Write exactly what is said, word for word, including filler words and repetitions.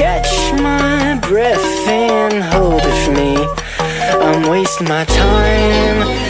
catch my breath and hold it for me. I'm wasting my time